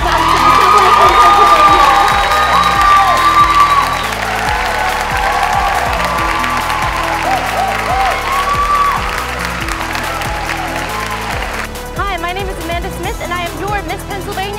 us to the subway in Pennsylvania. Hi, my name is Amanda Smith, and I am your Miss Pennsylvania